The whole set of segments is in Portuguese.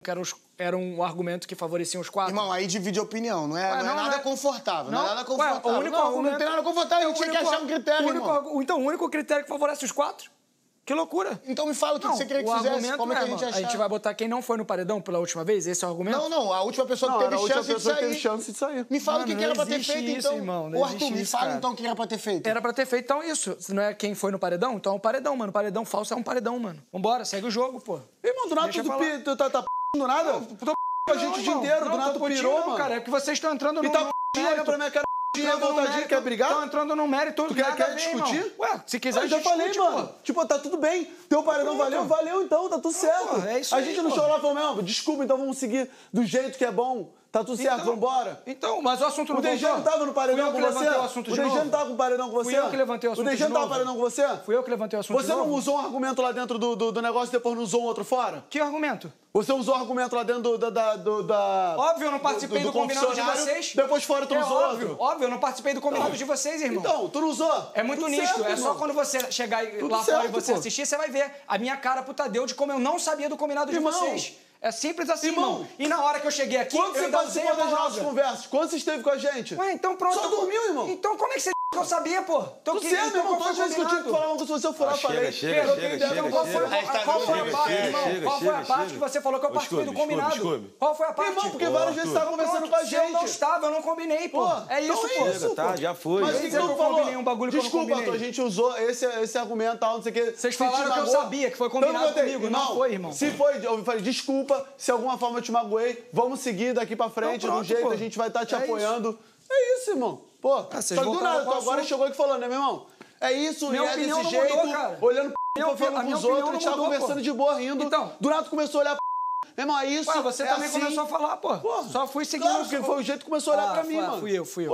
era um argumento que favorecia os 4. Irmão, aí divide opinião, não é nada confortável. Não é nada Ué, confortável. o único não argumento, tem nada confortável, a gente tinha que achar um critério, irmão. Então, o único critério que favorece os 4? Que loucura. Então me fala o que você queria que fizesse, como é que a gente achar. A gente vai botar quem não foi no paredão pela última vez? Esse é o argumento? Não, a última pessoa que teve chance de sair. Me fala o que era pra ter feito, então. Irmão, Ô, Arthur, me fala então o que era pra ter feito. Era pra ter feito, então, isso. Se não é quem foi no paredão, então é um paredão, mano. Paredão falso é um paredão, mano. Vambora, segue o jogo, pô. Irmão, do nada tu tá do nada? Tô com a gente o dia inteiro, do nada tu pirou, mano. Cara, é porque vocês estão entrando no olha pra minha cara, voltadinha, quer brigar? Estão entrando num mérito. Tu quer discutir? Irmão. Ué, se quiser eu já falei, mano. Tipo, tá tudo bem. Teu paredão valeu então, tá tudo certo. É isso a aí, gente não chorou lá e falou, não, desculpa, então vamos seguir do jeito que é bom. Tá tudo certo, vambora. Então, mas o assunto não voltou. O DG não tava no paredão com você? O DG não tava com o paredão com você? Fui eu que levantei o assunto. O DG não tava no paredão com você? Fui eu que levantei o assunto. Você não usou um argumento lá dentro do negócio e depois não usou um outro fora? Que argumento? Você usou argumento lá dentro da... Óbvio, eu não participei do combinado de vocês. Depois fora tu não usou outro. Óbvio, eu não participei do combinado de vocês, irmão. Então, tu não usou? É muito nítido. É só quando você chegar lá fora e você assistir, você vai ver a minha cara pro Tadeu de como eu não sabia do combinado de vocês. É simples assim, irmão. E na hora que eu cheguei aqui, quando você participou das nossas conversas? Quando você esteve com a gente? Ué, então pronto. Só dormiu, irmão. Então como é que você que eu sabia, pô? Tu certo, meu irmão. Todas as vezes que eu tinha que falar uma coisa, se você for lá, falei. Chega. Qual foi a parte, irmão? Qual foi a parte que você falou que eu participei do combinado? Qual foi a parte? Irmão, porque várias vezes você tava conversando com a gente. Eu não estava, eu não combinei, pô. É isso, pô. Tá, já foi. Mas que eu combinei um bagulho que eu não combinei. Desculpa, a gente usou esse argumento, tal, não sei o quê. Vocês falaram que eu sabia, que foi combinado comigo. Não foi, irmão. Se foi, eu falei, desculpa, se alguma forma eu te magoei, vamos seguir daqui pra frente, do jeito, a gente vai estar te apoiando. É isso, irmão. Pô, só do nada, tu agora chegou aqui falando, né, meu irmão? É isso, e é desse jeito, olhando falando com os outros, a gente tava conversando de boa, rindo. Do nada tu começou a olhar meu irmão, é isso. Ué, você também começou a falar, pô. Só fui seguindo. Claro, porque foi o jeito que começou a olhar pra mim, mano. Fui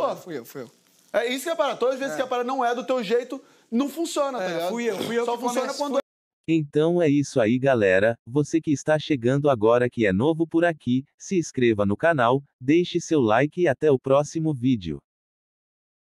eu. É isso que é a parada. Todas as vezes que a parada não é do teu jeito, não funciona, tá ligado? Fui eu. Só funciona quando Então é isso aí, galera. Você que está chegando agora que é novo por aqui, se inscreva no canal, deixe seu like e até o próximo vídeo.